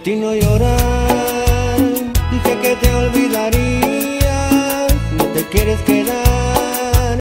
ti no llorar, dije que te olvidarías, no te quieres quedar.